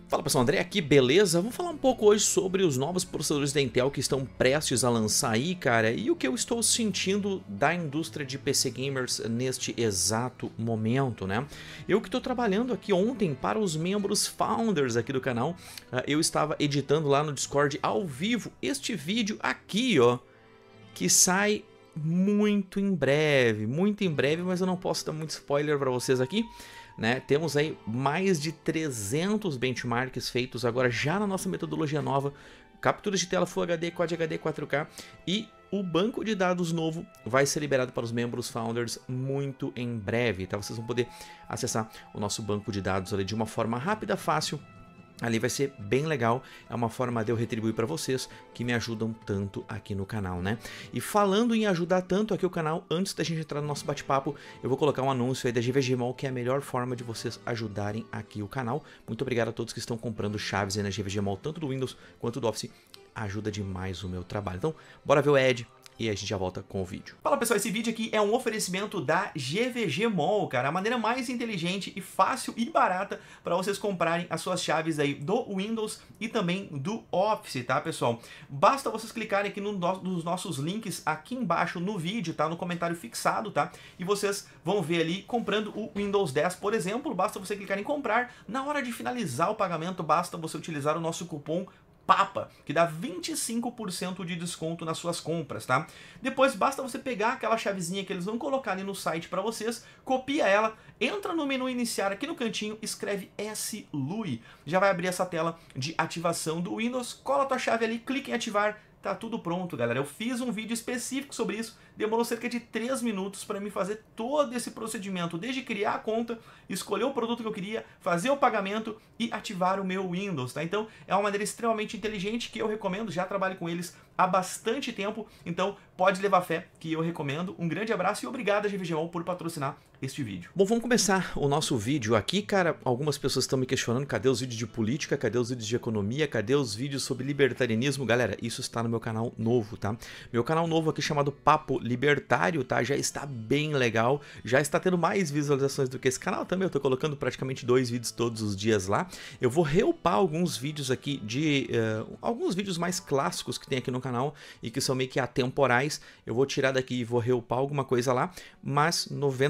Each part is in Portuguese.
Fala pessoal, André aqui, beleza? Vamos falar um pouco hoje sobre os novos processadores da Intel que estão prestes a lançar aí, cara, e o que eu estou sentindo da indústria de PC Gamers neste exato momento, né? Eu que estou trabalhando aqui ontem para os membros founders aqui do canal, eu estava editando lá no Discord ao vivo este vídeo aqui, ó, que sai muito em breve, mas eu não posso dar muito spoiler para vocês aqui. Né? Temos aí mais de 300 benchmarks feitos agora já na nossa metodologia nova, capturas de tela Full HD, Quad HD, 4K, e o banco de dados novo vai ser liberado para os membros founders muito em breve, tá? Vocês vão poder acessar o nosso banco de dados ali de uma forma rápida, fácil. Ali vai ser bem legal, é uma forma de eu retribuir para vocês que me ajudam tanto aqui no canal, né? E falando em ajudar tanto aqui o canal, antes da gente entrar no nosso bate-papo, eu vou colocar um anúncio aí da GVG Mall, que é a melhor forma de vocês ajudarem aqui o canal. Muito obrigado a todos que estão comprando chaves aí na GVG Mall, tanto do Windows quanto do Office, ajuda demais o meu trabalho. Então, bora ver o Ed. E a gente já volta com o vídeo. Fala pessoal, esse vídeo aqui é um oferecimento da GVG Mall, cara. A maneira mais inteligente e fácil e barata para vocês comprarem as suas chaves aí do Windows e também do Office, tá pessoal? Basta vocês clicarem aqui nos nossos links aqui embaixo no vídeo, tá? No comentário fixado, tá? E vocês vão ver ali comprando o Windows 10, por exemplo. Basta você clicar em comprar. Na hora de finalizar o pagamento, basta você utilizar o nosso cupom PAPA, que dá 25% de desconto nas suas compras, tá? Depois basta você pegar aquela chavezinha que eles vão colocar ali no site para vocês, copia ela, entra no menu iniciar aqui no cantinho, escreve SLUI, já vai abrir essa tela de ativação do Windows, cola a tua chave ali, clica em ativar, tá tudo pronto, galera. Eu fiz um vídeo específico sobre isso, demorou cerca de 3 minutos para me fazer todo esse procedimento, desde criar a conta, escolher o produto que eu queria, fazer o pagamento e ativar o meu Windows, tá? Então é uma maneira extremamente inteligente que eu recomendo, já trabalho com eles há bastante tempo, então pode levar fé que eu recomendo. Um grande abraço e obrigado a GVG Mall por patrocinar este vídeo. Bom, vamos começar o nosso vídeo aqui, cara. Algumas pessoas estão me questionando, cadê os vídeos de política, cadê os vídeos de economia, cadê os vídeos sobre libertarianismo? Galera, isso está no meu canal novo, tá? Meu canal novo aqui chamado Papo Libertário, tá? Já está bem legal, já está tendo mais visualizações do que esse canal também. Eu tô colocando praticamente 2 vídeos todos os dias lá. Eu vou reupar alguns vídeos aqui de... alguns vídeos mais clássicos que tem aqui no canal e que são meio que atemporais. Eu vou tirar daqui e vou reupar alguma coisa lá, mas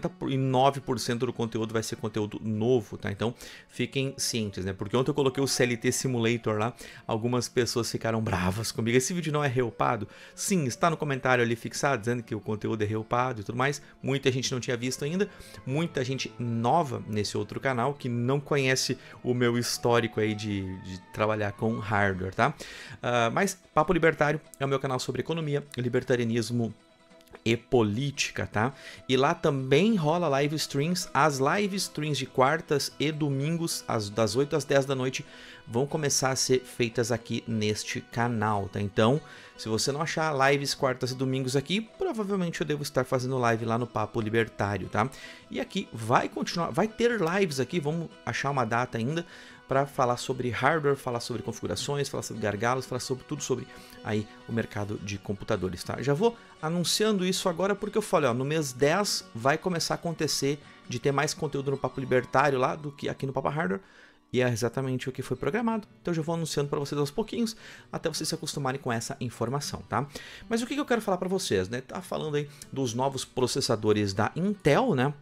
99% do conteúdo vai ser conteúdo novo, tá? Então fiquem cientes, né? Porque ontem eu coloquei o CLT Simulator lá, algumas pessoas ficaram bravas comigo. Esse vídeo não é reupado? Sim, está no comentário ali fixado, dizendo que o conteúdo é reupado e tudo mais. Muita gente não tinha visto ainda, muita gente nova nesse outro canal que não conhece o meu histórico aí de trabalhar com hardware, tá? Mas Papo Libertário é o meu canal sobre economia, libertarianismo e política, tá? E lá também rola live streams. As live streams de quartas e domingos, das 8 às 10 da noite, vão começar a ser feitas aqui neste canal, tá? Então, se você não achar lives quartas e domingos aqui, provavelmente eu devo estar fazendo live lá no Papo Libertário, tá? E aqui vai continuar, vai ter lives aqui, vamos achar uma data ainda para falar sobre hardware, falar sobre configurações, falar sobre gargalos, falar sobre tudo sobre aí o mercado de computadores, tá? Já vou anunciando isso agora porque eu falei, ó, no mês 10 vai começar a acontecer de ter mais conteúdo no Papo Libertário lá do que aqui no Papo Hardware. E é exatamente o que foi programado. Então eu já vou anunciando para vocês aos pouquinhos, até vocês se acostumarem com essa informação, tá? Mas o que eu quero falar para vocês, né? Tá falando aí dos novos processadores da Intel, né?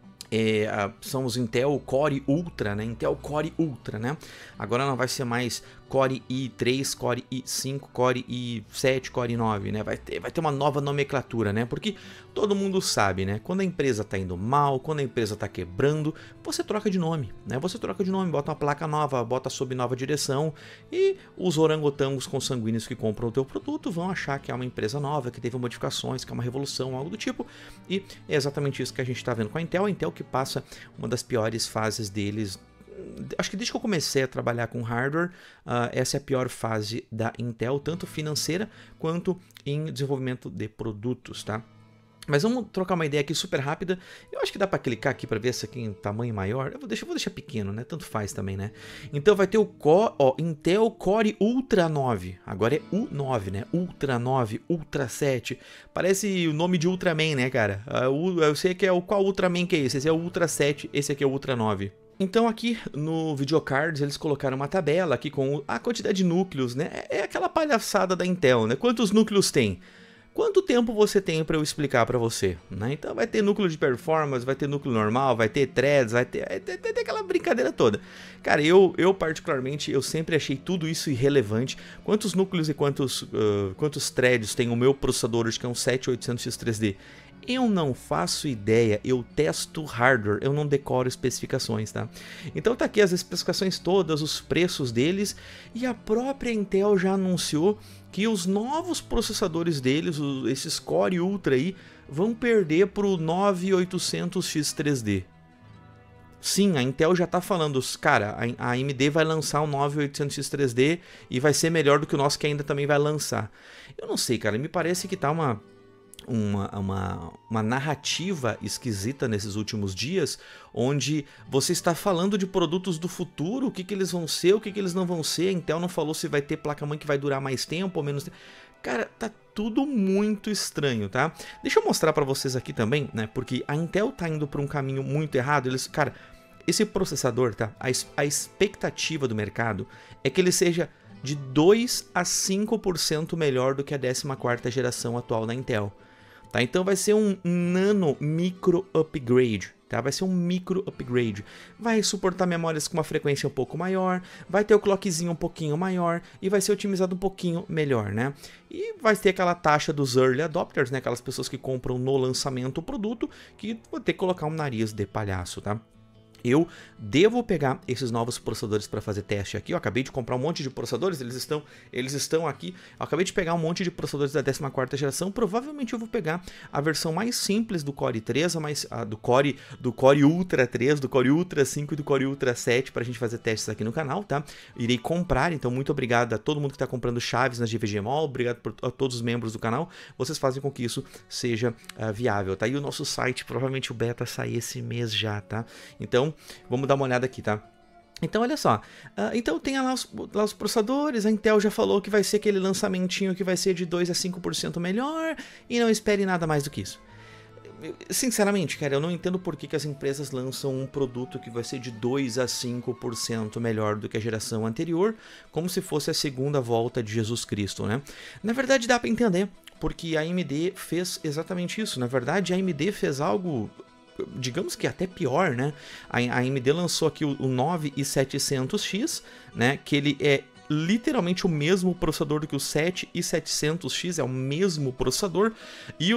São os Intel Core Ultra, né? Intel Core Ultra, né? Agora não vai ser mais Core i3, Core i5, Core i7, Core i9, né? Vai ter uma nova nomenclatura, né? Porque todo mundo sabe, né? Quando a empresa tá indo mal, quando a empresa tá quebrando, você troca de nome, né? Você troca de nome, bota uma placa nova, bota sob nova direção e os orangotangos consanguíneos que compram o teu produto vão achar que é uma empresa nova, que teve modificações, que é uma revolução, algo do tipo. E é exatamente isso que a gente tá vendo com a Intel que passa uma das piores fases deles. Acho que desde que eu comecei a trabalhar com hardware, essa é a pior fase da Intel, tanto financeira quanto em desenvolvimento de produtos, tá? Mas vamos trocar uma ideia aqui super rápida. Eu acho que dá para clicar aqui para ver esse aqui em tamanho maior. Eu vou deixar pequeno, né? Tanto faz também, né? Então vai ter o Intel Core Ultra 9. Agora é U9, né? Ultra 9, Ultra 7. Parece o nome de Ultraman, né, cara? Eu sei que é qual Ultraman que é esse? Esse é o Ultra 7, esse aqui é o Ultra 9. Então aqui no videocards eles colocaram uma tabela aqui com a quantidade de núcleos, né? É aquela palhaçada da Intel, né? Quantos núcleos tem? Quanto tempo você tem para eu explicar para você, né? Então vai ter núcleo de performance, vai ter núcleo normal, vai ter threads, vai ter aquela brincadeira toda. Cara, eu particularmente, eu sempre achei tudo isso irrelevante. Quantos núcleos e quantos threads tem o meu processador hoje, que é um 7800X3D? Eu não faço ideia, eu testo hardware, eu não decoro especificações, tá? Então tá aqui as especificações todas, os preços deles, e a própria Intel já anunciou que os novos processadores deles, esses Core Ultra aí, vão perder pro 9800X3D. Sim, a Intel já tá falando, cara, a AMD vai lançar o 9800X3D e vai ser melhor do que o nosso que ainda também vai lançar. Eu não sei, cara, me parece que tá uma narrativa esquisita nesses últimos dias, onde você está falando de produtos do futuro, o que eles vão ser, o que eles não vão ser. A Intel não falou se vai ter placa-mãe que vai durar mais tempo ou menos tempo. Cara, tá tudo muito estranho, tá? Deixa eu mostrar pra vocês aqui também, né? Porque a Intel tá indo pra um caminho muito errado. Cara, esse processador, tá? A expectativa do mercado é que ele seja de 2 a 5% melhor do que a 14ª geração atual da Intel. Tá? Então vai ser um nano micro upgrade, tá? Vai ser um micro upgrade. Vai suportar memórias com uma frequência um pouco maior, vai ter o clockzinho um pouquinho maior e vai ser otimizado um pouquinho melhor, né? E vai ter aquela taxa dos early adopters, né? Aquelas pessoas que compram no lançamento o produto, que vão ter que colocar um nariz de palhaço, tá? Eu devo pegar esses novos processadores para fazer teste aqui. Eu acabei de comprar um monte de processadores, eles estão aqui. Eu acabei de pegar um monte de processadores da 14ª geração. Provavelmente eu vou pegar a versão mais simples do Core 3, do Core Ultra 3, do Core Ultra 5 e do Core Ultra 7 para a gente fazer testes aqui no canal, tá? Irei comprar, então muito obrigado a todo mundo que está comprando chaves na GVGMall, obrigado a todos os membros do canal. Vocês fazem com que isso seja viável, tá? E o nosso site, provavelmente o beta sai esse mês já, tá? Então, vamos dar uma olhada aqui, tá? Então, olha só. Então, tem lá os processadores. A Intel já falou que vai ser aquele lançamentinho que vai ser de 2 a 5% melhor. E não espere nada mais do que isso. Sinceramente, cara, eu não entendo por que as empresas lançam um produto que vai ser de 2 a 5% melhor do que a geração anterior, como se fosse a segunda volta de Jesus Cristo, né? Na verdade, dá pra entender, porque a AMD fez exatamente isso. Na verdade, a AMD fez algo, digamos que até pior, né? A AMD lançou aqui o 9700X, né? Que ele é literalmente o mesmo processador do que o 7700X, é o mesmo processador, e o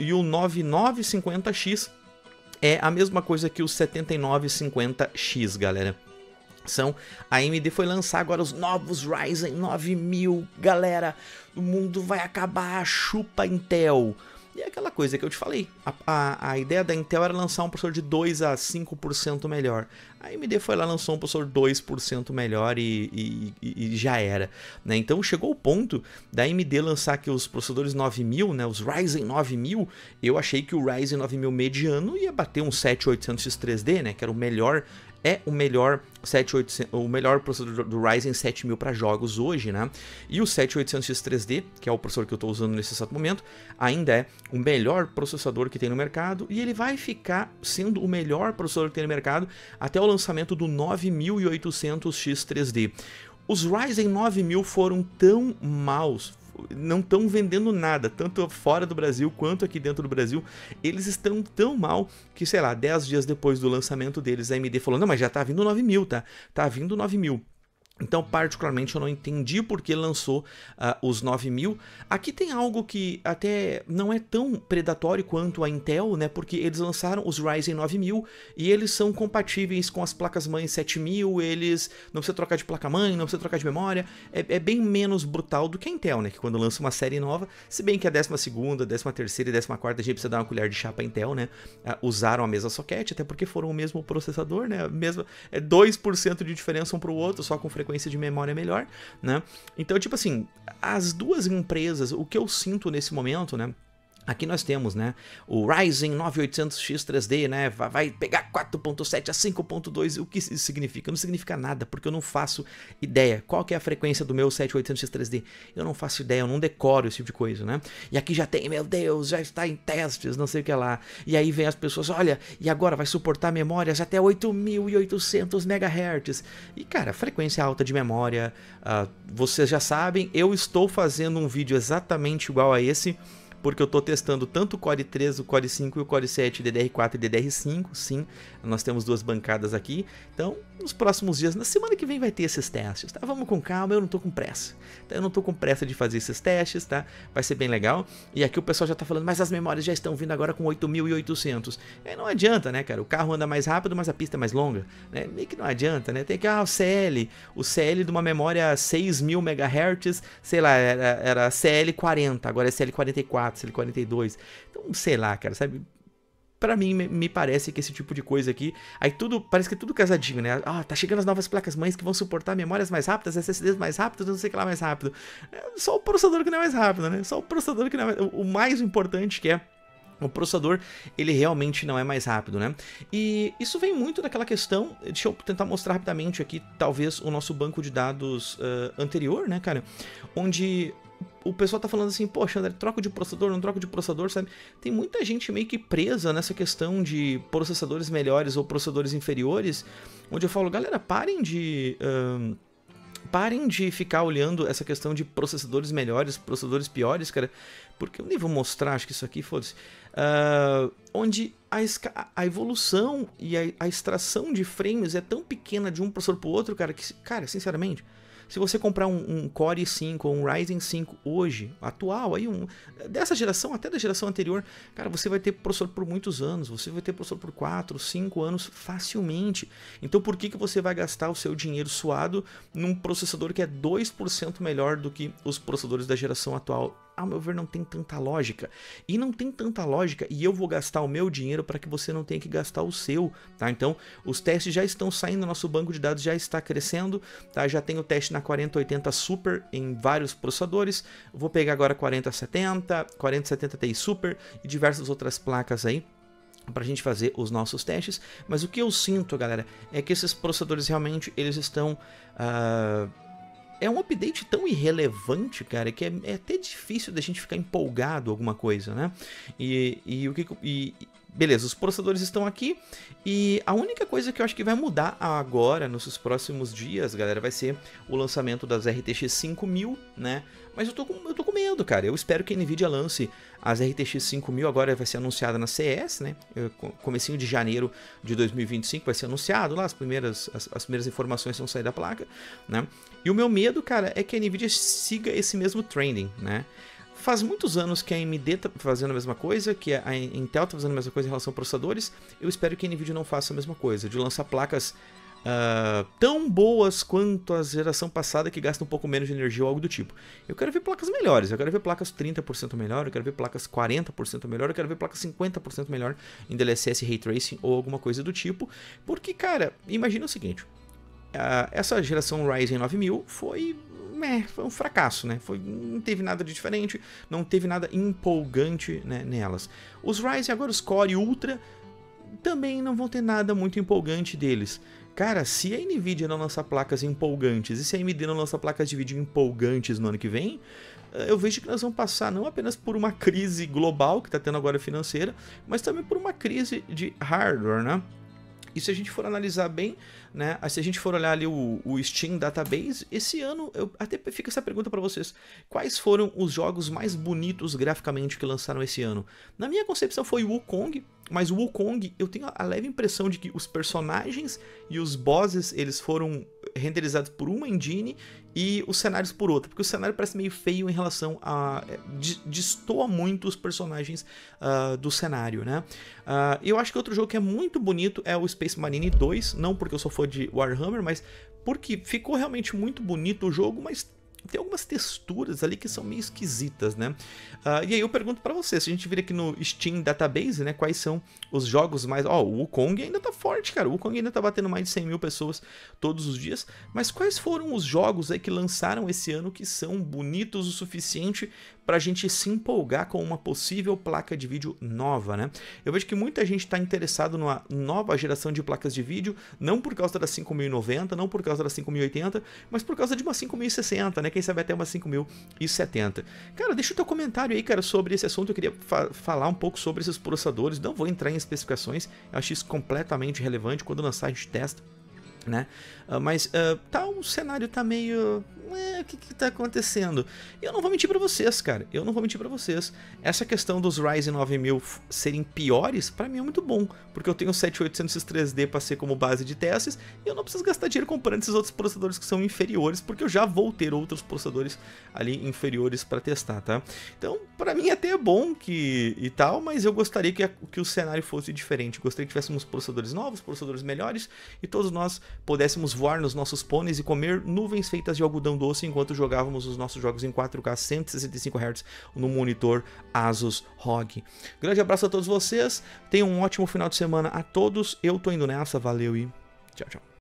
9950X é a mesma coisa que o 7950X, galera. A AMD foi lançar agora os novos Ryzen 9000, galera. O mundo vai acabar, chupa Intel. E é aquela coisa que eu te falei, a ideia da Intel era lançar um processador de 2 a 5% melhor. A AMD foi lá e lançou um processador 2% melhor e já era, né? Então chegou o ponto da AMD lançar aqui os processadores 9000, né? Os Ryzen 9000, eu achei que o Ryzen 9000 mediano ia bater um 7800X3D, né? Que era o melhor o melhor processador do Ryzen 7000 para jogos hoje, né? E o 7800X3D, que é o processador que eu estou usando nesse exato momento, ainda é o melhor processador que tem no mercado e ele vai ficar sendo o melhor processador que tem no mercado até o lançamento do 9800X3D. Os Ryzen 9000 foram tão maus, não estão vendendo nada, tanto fora do Brasil quanto aqui dentro do Brasil. Eles estão tão mal que, sei lá, 10 dias depois do lançamento deles, a AMD falou, não, mas já tá vindo 9000, tá? Tá vindo 9000. Então, particularmente, eu não entendi por que lançou os 9000. Aqui tem algo que até não é tão predatório quanto a Intel, né? Porque eles lançaram os Ryzen 9000 e eles são compatíveis com as placas-mãe 7000, eles não precisa trocar de placa-mãe, não precisa trocar de memória. É bem menos brutal do que a Intel, né? Que quando lança uma série nova, se bem que a 12ª, 13ª e 14ª a gente precisa dar uma colher de chá pra Intel, né? Usaram a mesma socket, até porque foram o mesmo processador, né? 2% de diferença um pro outro, só com frequência de memória melhor, né? Então, tipo assim, as duas empresas, o que eu sinto nesse momento, né? Aqui nós temos, né, o Ryzen 9800X 3D, né, vai pegar 4.7 a 5.2, o que isso significa? Não significa nada, porque eu não faço ideia. Qual que é a frequência do meu 7800X 3D? Eu não faço ideia, eu não decoro esse tipo de coisa, né? E aqui já tem, meu Deus, já está em testes, não sei o que lá. E aí vem as pessoas, olha, e agora vai suportar memórias até 8.800 MHz. E cara, frequência alta de memória, vocês já sabem, eu estou fazendo um vídeo exatamente igual a esse, porque eu estou testando tanto o Core 3, o Core 5 e o Core 7 DDR4 e DDR5, sim, nós temos duas bancadas aqui, então nos próximos dias, na semana que vem vai ter esses testes, tá? Vamos com calma, eu não estou com pressa, tá? Eu não estou com pressa de fazer esses testes, tá? Vai ser bem legal, e aqui o pessoal já está falando, mas as memórias já estão vindo agora com 8.800, não adianta, né, cara, o carro anda mais rápido, mas a pista é mais longa, né? Meio que não adianta, né, tem que, o CL de uma memória 6.000 MHz, sei lá, era CL40, agora é CL44, CL42, então sei lá, cara, sabe? Pra mim, me parece que esse tipo de coisa aqui, aí tudo, parece que tudo casadinho, né? Tá chegando as novas placas-mães que vão suportar memórias mais rápidas, SSDs mais rápidos, não sei o que lá mais rápido. Só o processador que não é mais rápido, né? Só o processador que não é mais... O mais importante que é o processador, ele realmente não é mais rápido, né? E isso vem muito daquela questão, deixa eu tentar mostrar rapidamente aqui, talvez, o nosso banco de dados anterior, né, cara? Onde o pessoal tá falando assim, poxa, André, troco de processador, não troco de processador, sabe? Tem muita gente meio que presa nessa questão de processadores melhores ou processadores inferiores, onde eu falo, galera, parem de ficar olhando essa questão de processadores melhores, processadores piores, cara, porque eu nem vou mostrar, acho que isso aqui, foda-se, onde a evolução e a extração de frames é tão pequena de um processador pro outro, cara, que, cara, sinceramente, se você comprar um Core 5 ou um Ryzen 5 hoje, atual, aí dessa geração, até da geração anterior, cara, você vai ter processor por muitos anos, você vai ter processor por 4, 5 anos facilmente. Então por que você vai gastar o seu dinheiro suado num processador que é 2% melhor do que os processadores da geração atual? Ao meu ver, não tem tanta lógica. E não tem tanta lógica, e eu vou gastar o meu dinheiro para que você não tenha que gastar o seu, tá? Então, os testes já estão saindo, nosso banco de dados já está crescendo, tá? Já tem o teste na 4080 Super em vários processadores. Eu vou pegar agora 4070, 4070 Ti Super e diversas outras placas aí para a gente fazer os nossos testes. Mas o que eu sinto, galera, é que esses processadores realmente, eles estão... É um update tão irrelevante, cara, que é até difícil da gente ficar empolgado alguma coisa, né? Beleza, os processadores estão aqui e a única coisa que eu acho que vai mudar agora, nos próximos dias, galera, vai ser o lançamento das RTX 5000, né? Mas eu tô com medo, cara. Eu espero que a Nvidia lance as RTX 5000, agora vai ser anunciada na CES, né? Comecinho de janeiro de 2025 vai ser anunciado lá, as primeiras informações vão sair da placa, né? E o meu medo, cara, é que a Nvidia siga esse mesmo trending, né? Faz muitos anos que a AMD tá fazendo a mesma coisa, que a Intel tá fazendo a mesma coisa em relação a processadores. Eu espero que a Nvidia não faça a mesma coisa, de lançar placas tão boas quanto a geração passada, que gastam um pouco menos de energia ou algo do tipo. Eu quero ver placas melhores, eu quero ver placas 30% melhor, eu quero ver placas 40% melhor, eu quero ver placas 50% melhor em DLSS, Ray Tracing ou alguma coisa do tipo. Porque, cara, imagina o seguinte, essa geração Ryzen 9000 foi um fracasso, né? Não teve nada de diferente, não teve nada empolgante, né, nelas. Os Ryzen, agora os Core Ultra, também não vão ter nada muito empolgante deles. Cara, se a Nvidia não lançar placas empolgantes e se a AMD não lançar placas de vídeo empolgantes no ano que vem, eu vejo que nós vamos passar não apenas por uma crise global que está tendo agora financeira, mas também por uma crise de hardware, né? E se a gente for analisar bem, né, se a gente for olhar ali o Steam Database, esse ano, até fica essa pergunta para vocês, quais foram os jogos mais bonitos graficamente que lançaram esse ano? Na minha concepção foi o Wukong, mas o Wukong, eu tenho a leve impressão de que os personagens e os bosses, eles foram renderizados por uma engine e os cenários por outra, porque o cenário parece meio feio em relação a... destoa muito os personagens do cenário, né? Eu acho que outro jogo que é muito bonito é o Space Marine 2, não porque eu sou fã de Warhammer, mas porque ficou realmente muito bonito o jogo, mas tem algumas texturas ali que são meio esquisitas, né? E aí eu pergunto pra você, se a gente vir aqui no Steam Database, né, quais são os jogos mais... o Wukong ainda tá forte, cara, o Wukong ainda tá batendo mais de 100 mil pessoas todos os dias, mas quais foram os jogos aí que lançaram esse ano que são bonitos o suficiente pra gente se empolgar com uma possível placa de vídeo nova, né? Eu vejo que muita gente está interessado numa nova geração de placas de vídeo, não por causa da 5090, não por causa da 5080, mas por causa de uma 5060, né? Quem sabe até uma 5070. Cara, deixa o teu comentário aí, cara, sobre esse assunto. Eu queria falar um pouco sobre esses processadores. Não vou entrar em especificações, eu acho isso completamente relevante. Quando lançar a gente testa, né? Mas o cenário tá meio... o que tá acontecendo? Eu não vou mentir pra vocês, cara. Eu não vou mentir pra vocês. Essa questão dos Ryzen 9000 serem piores, pra mim é muito bom. Porque eu tenho o 7800 3D pra ser como base de testes. E eu não preciso gastar dinheiro comprando esses outros processadores que são inferiores. Porque eu já vou ter outros processadores ali inferiores pra testar, tá? Então, pra mim até é bom e tal. Mas eu gostaria que o cenário fosse diferente. Eu gostaria que tivéssemos processadores novos, processadores melhores. E todos nós pudéssemos voar nos nossos pôneis e comer nuvens feitas de algodão doce enquanto jogávamos os nossos jogos em 4K 165 Hz no monitor Asus ROG. Grande abraço a todos vocês, tenham um ótimo final de semana a todos, eu tô indo nessa, valeu e tchau, tchau.